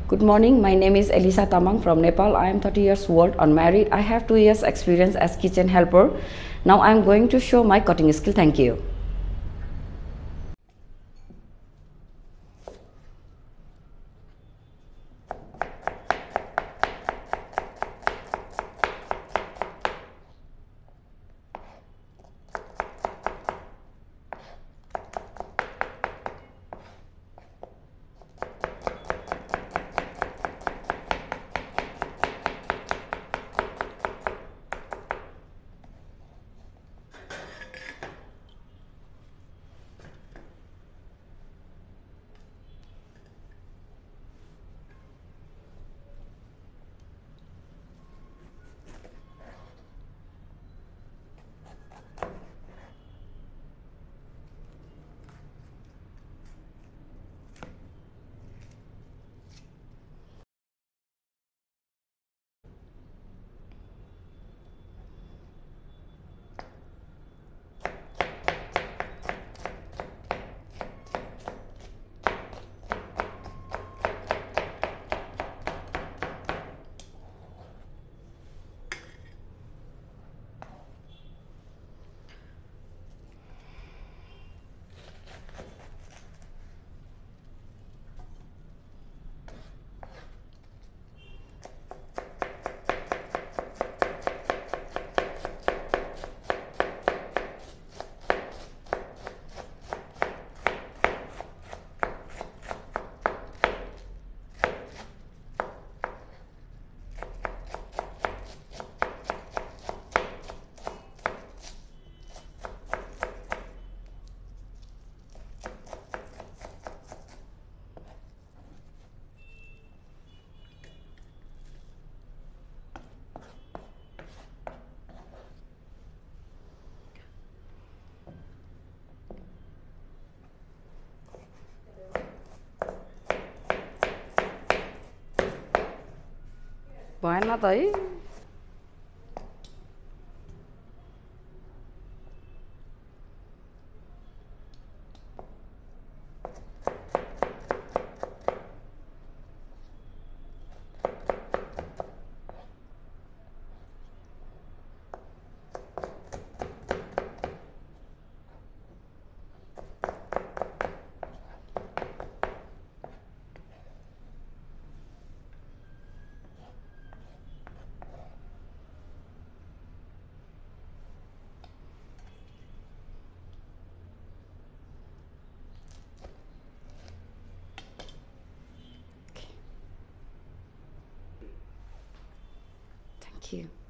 Good morning, my name is Alisa Tamang from Nepal. I am 30 years old, unmarried. I have 2 years experience as kitchen helper. Now I am going to show my cutting skill. Thank you. भएन त है Thank you.